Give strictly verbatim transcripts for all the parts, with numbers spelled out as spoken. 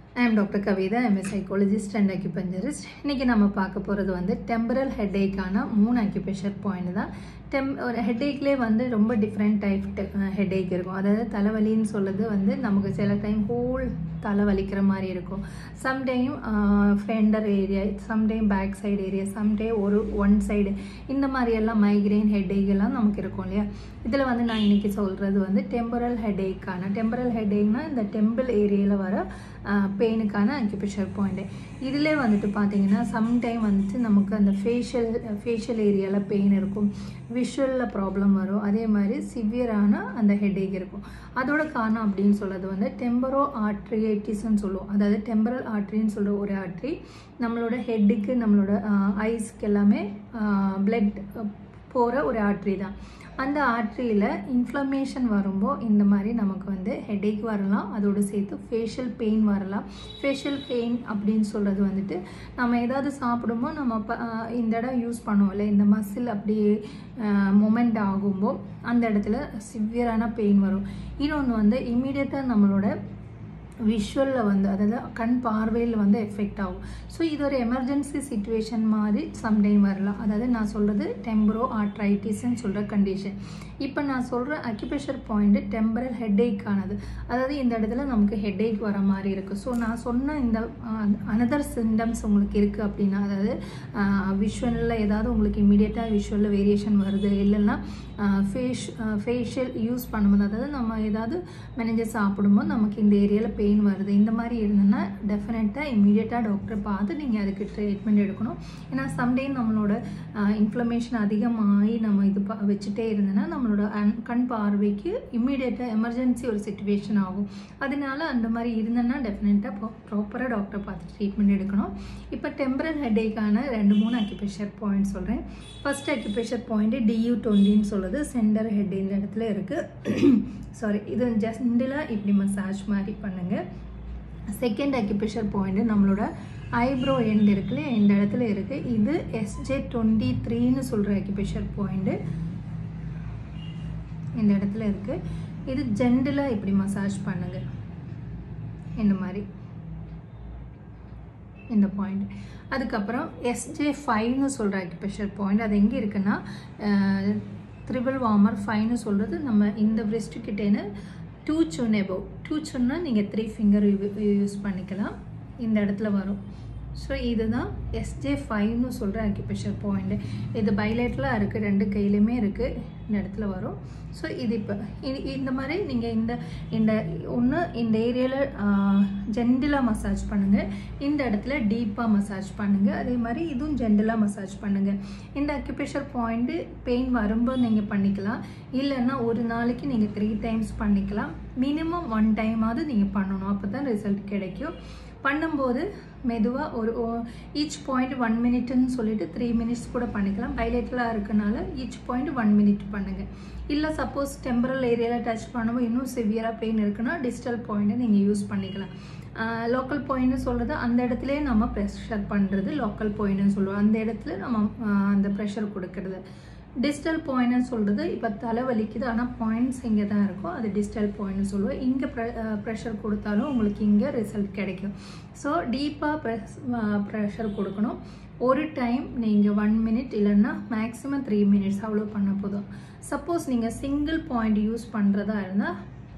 I am Doctor Kavitha. I am a psychologist and acupuncturist. இன்னைக்கு நம்ம பார்க்க போறது வந்து temporal headache ஆன மூணு acupressure point தான். டெம் ஒரு ஹெட்டேக்லேயே வந்து ரொம்ப டிஃப்ரெண்ட் டைப் ஹெட்டேக் இருக்கும். அதாவது தலைவலின்னு சொல்லுறது வந்து நமக்கு சில டைம் ஹோல் தலை வலிக்கிற மாதிரி இருக்கும். சம்டைம் ஃபெண்டர் area, sometime back side area, sometime ஒரு ஒன் சைடு, இந்த மாதிரியெல்லாம் மைக்ரெயின் ஹெட்டேக் எல்லாம் நமக்கு இருக்கும் இல்லையா. இதில் வந்து நான் இன்றைக்கி சொல்கிறது வந்து டெம்பரல் ஹெட்டேக்கான டெம்பரல் ஹெட்டேக்னால் இந்த டெம்பிள் ஏரியாவில் வர பெயினுக்கான அக்யூப்ரெஷர் பாயிண்ட்டு. இதிலே வந்துட்டு பார்த்தீங்கன்னா சம்டைம் வந்துட்டு நமக்கு அந்த ஃபேஷியல் ஃபேஷியல் ஏரியாவில் பெயின் இருக்கும், விஷுவலில் ப்ராப்ளம் வரும், அதே மாதிரி சிவியரான அந்த ஹெட்டேக் இருக்கும். அதோட காரணம் அப்படின்னு சொல்கிறது வந்து டெம்பரோ ஆர்ட்ரியைட்டிஸ்ன்னு சொல்லுவோம். அதாவது டெம்பரல் ஆர்ட்ரின்னு சொல்கிற ஒரு ஆர்ட்ரி நம்மளோட ஹெட்டுக்கு நம்மளோட ஐஸ்க்கு எல்லாமே பிளட் போகிற ஒரு ஆர்ட்ரி தான். அந்த ஆர்ட்ரியில் இன்ஃப்ளமேஷன் வரும்போது இந்த மாதிரி நமக்கு வந்து ஹெட்டேக் வரலாம், அதோடு சேர்த்து ஃபேஷியல் பெயின் வரலாம். ஃபேஷியல் பெயின் அப்படின்னு சொல்கிறது வந்துட்டு நம்ம ஏதாவது சாப்பிடும்போது நம்ம இந்த இடம் யூஸ் பண்ணுவோம் இல்லை, இந்த மசில் அப்படியே மொமெண்ட் ஆகும்போது அந்த இடத்துல சிவியரான பெயின் வரும். இன்னொன்று வந்து இம்மீடியட்டாக நம்மளோட விஷுவலில் வந்து அதாவது கண் பார்வையில் வந்து எஃபெக்ட் ஆகும். ஸோ இது ஒரு எமர்ஜென்சி சிச்சுவேஷன் மாதிரி சம்டைம் வரலாம். அதாவது நான் சொல்கிறது டெம்பரோ ஆர்ட்ரைட்டிஸ்ன்னு சொல்கிற கண்டிஷன். இப்போ நான் சொல்கிற அக்யூப்ரெஷர் பாயிண்ட்டு டெம்பரல் ஹெட்டேக்கானது. அதாவது இந்த இடத்துல நமக்கு ஹெட்டேக் வர மாதிரி இருக்குது. ஸோ நான் சொன்ன இந்த அனதர் சிம்டம்ஸ் உங்களுக்கு இருக்குது அப்படின்னா, அதாவது விஷுவலில் ஏதாவது உங்களுக்கு இம்மீடியட்டாக விஷுவலில் வேரியேஷன் வருது, இல்லைன்னா ஃபேஷ் ஃபேஷியல் யூஸ் பண்ணும்போது, அதாவது நம்ம ஏதாவது மெனஞ்சு சாப்பிடும்போது நமக்கு இந்த ஏரியாவில் பெயின் வருது, இந்த மாதிரி இருந்ததுன்னா டெஃபினட்டாக இம்மீடியட்டாக டாக்டரை பார்த்து நீங்கள் அதுக்கு ட்ரீட்மெண்ட் எடுக்கணும். ஏன்னா சம்டைம் நம்மளோட இன்ஃப்ளமேஷன் அதிகமாகி நம்ம இது ப வச்சுட்டே இருந்தோன்னா நம்மளோட கண் பார்வைக்கு இம்மீடியட்டாக எமர்ஜென்சி ஒரு சிச்சுவேஷன் ஆகும். அதனால அந்த மாதிரி இருந்ததுன்னா டெஃபினட்டாக ப்ராப்பராக டாக்டரை பார்த்து ட்ரீட்மெண்ட் எடுக்கணும். இப்போ டெம்பரல் ஹெட்டேக்கான ரெண்டு மூணு அக்யூப்ரெஷர் பாயிண்ட் சொல்கிறேன். ஃபர்ஸ்ட் அக்யூப்ரெஷர் பாயிண்ட்டு டியூ டுவெண்ட்டின்னு சொல்லுது. சென்டர் ஹெட் இந்த இடத்துல இருக்குது. சாரி, இது ஜஸ்டில் இப்படி மசாஜ் மாதிரி பண்ணுங்கள். செகண்ட் அக்யூப்ரெஷர் பாயிண்ட்டு நம்மளோட ஐப்ரோ எண்ட் இருக்குல்ல, இந்த இடத்துல இருக்குது. இது எஸ்ஜே டுவெண்ட்டி த்ரீன்னு சொல்கிற அக்யூப்ரெஷர் பாயிண்ட்டு இந்த இடத்துல இருக்குது. இது ஜென்டிலாக இப்படி மசாஜ் பண்ணுங்கள் இந்த மாதிரி இந்த பாயிண்ட். அதுக்கப்புறம் எஸ்ஜே ஃபைவ்னு சொல்கிற அக்யூப்ரெஷர் பாயிண்ட், அது எங்கே இருக்குன்னா த்ரிபிள் வார்மர் ஃபைவ்னு சொல்கிறது நம்ம இந்த பிரெஸ்ட்டுக்கிட்டேன்னு டூ சுன் எபோவ். டூ சுன்னா நீங்கள் த்ரீ ஃபிங்கர் யூஸ் பண்ணிக்கலாம், இந்த இடத்துல வரும். ஸோ இதுதான் எஸ்ஜே ஃபைவ்னு சொல்கிற அக்யூப்ரெஷர் பாயிண்ட்டு. இது பைலேட்டலாக இருக்குது, ரெண்டு கையிலையுமே இருக்குது, இந்த இடத்துல வரும். ஸோ இது இப்போ இது இந்த மாதிரி நீங்கள் இந்த இந்த ஒன்று இந்த ஏரியாவில் ஜென்டிலாக மசாஜ் பண்ணுங்கள், இந்த இடத்துல டீப்பாக மசாஜ் பண்ணுங்கள். அதே மாதிரி இதுவும் ஜென்டிலாக மசாஜ் பண்ணுங்கள். இந்த அக்யூப்ரெஷர் பாயிண்ட்டு பெயின் வரும்போது நீங்கள் பண்ணிக்கலாம், இல்லைன்னா ஒரு நாளைக்கு நீங்கள் த்ரீ டைம்ஸ் பண்ணிக்கலாம். மினிமம் ஒன் டைமாவது நீங்கள் பண்ணணும், அப்போ தான் ரிசல்ட் கிடைக்கும். பண்ணும்போது மெதுவாக ஒரு ஈச் பாயிண்ட் ஒன் மினிட்னு சொல்லிட்டு த்ரீ மினிட்ஸ் கூட பண்ணிக்கலாம். பைலேட்டலாக இருக்கனால ஈச் பாயிண்ட் ஒன் மினிட் பண்ணுங்கள். இல்லை சப்போஸ் டெம்பரல் ஏரியாவில் டச் பண்ணும்போது இன்னும் சிவியராக பெயின் இருக்குன்னா டிஸ்டல் பாயிண்ட்டை நீங்கள் யூஸ் பண்ணிக்கலாம். லோக்கல் பாயிண்ட்னு சொல்கிறது அந்த இடத்துல நம்ம ப்ரெஷர் பண்ணுறது லோக்கல் பாயிண்ட்னு சொல்லுவோம். அந்த இடத்துல நம்ம அந்த ப்ரெஷர் கொடுக்கறது. டிஸ்டல் பாயிண்ட்னு சொல்கிறது இப்போ தலை வலிக்குது ஆனால் பாயிண்ட்ஸ் இங்கே தான் இருக்கும், அது டிஸ்டல் பாயிண்ட்னு சொல்லுவோம். இங்கே ப்ரெ ப்ரெஷர் கொடுத்தாலும் உங்களுக்கு இங்கே ரிசல்ட் கிடைக்கும். ஸோ டீப்பாக ப்ரெஸ் ப்ரெஷர் கொடுக்கணும். ஒரு டைம் நீங்கள் ஒன் மினிட் இல்லைன்னா மேக்ஸிமம் த்ரீ மினிட்ஸ் அவ்வளோ பண்ண போதும். சப்போஸ் நீங்கள் சிங்கிள் பாயிண்ட் யூஸ் பண்ணுறதா இருந்தால்,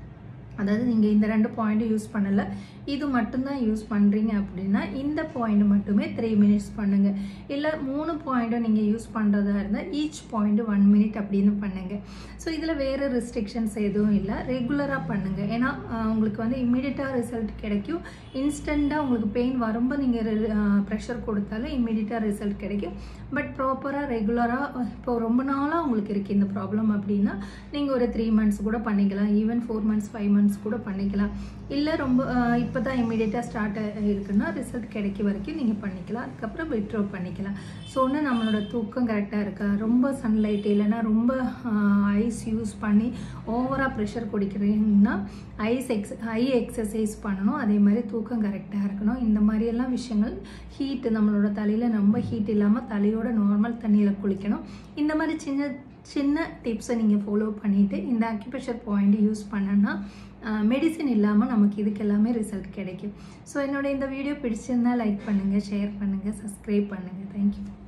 அதாவது நீங்கள் இந்த ரெண்டு பாயிண்ட்டும் யூஸ் பண்ணலை, இது மட்டும்தான் யூஸ் பண்ணுறீங்க அப்படின்னா இந்த பாயிண்ட் மட்டுமே த்ரீ மினிட்ஸ் பண்ணுங்கள். இல்லை மூணு பாயிண்ட்டும் நீங்கள் யூஸ் பண்ணுறதா இருந்தால் ஈச் பாயிண்ட்டு ஒன் மினிட் அப்படின்னு பண்ணுங்கள். ஸோ இதில் வேறு ரெஸ்ட்ரிக்ஷன்ஸ் எதுவும் இல்லை, ரெகுலராக பண்ணுங்கள். ஏன்னா உங்களுக்கு வந்து இம்மீடியட்டாக ரிசல்ட் கிடைக்கும். இன்ஸ்டண்ட்டாக உங்களுக்கு பெயின் வரும்போது நீங்கள் ப்ரெஷர் கொடுத்தாலும் இம்மீடியட்டாக ரிசல்ட் கிடைக்கும். பட் ப்ராப்பராக ரெகுலராக இப்போ ரொம்ப நாளாக உங்களுக்கு இருக்குது இந்த ப்ராப்ளம் அப்படின்னா நீங்கள் ஒரு த்ரீ மந்த்ஸ் கூட பண்ணிக்கலாம், even four months five months கூட பண்ணிக்கலாம். இல்லை ரொம்ப இப்போ தான் இமீடியட்டாக ஸ்டார்ட் இருக்குன்னா ரிசல்ட் கிடைக்க வரைக்கும் நீங்கள் பண்ணிக்கலாம், அதுக்கப்புறம் விட்ரோ பண்ணிக்கலாம். ஸோ ஒன்று நம்மளோட தூக்கம் கரெக்டாக இருக்கா, ரொம்ப சன்லைட் இல்லைன்னா ரொம்ப ஐஸ் யூஸ் பண்ணி ஓவராக ப்ரெஷர் குடிக்கிறீங்கன்னா ஐஸ் எக்ஸ் ஐ எக்ஸசைஸ் பண்ணணும். அதே மாதிரி தூக்கம் கரெக்டாக இருக்கணும். இந்த மாதிரியெல்லாம் விஷயங்கள், ஹீட்டு நம்மளோட தலையில் ரொம்ப ஹீட் இல்லாமல் தலையோட நார்மல் தண்ணியில் குளிக்கணும். இந்த மாதிரி சின்ன சின்ன டிப்ஸை நீங்கள் ஃபாலோ பண்ணிவிட்டு இந்த அக்யூப்ரெஷர் பாயிண்ட் யூஸ் பண்ணனா மெடிசின் இல்லாமல் நமக்கு இதுக்கு எல்லாமே ரிசல்ட் கிடைக்கும். ஸோ என்னோட இந்த வீடியோ பிடிச்சிருந்தால் லைக் பண்ணுங்கள், ஷேர் பண்ணுங்கள், சப்ஸ்கிரைப் பண்ணுங்கள். தேங்க்யூ.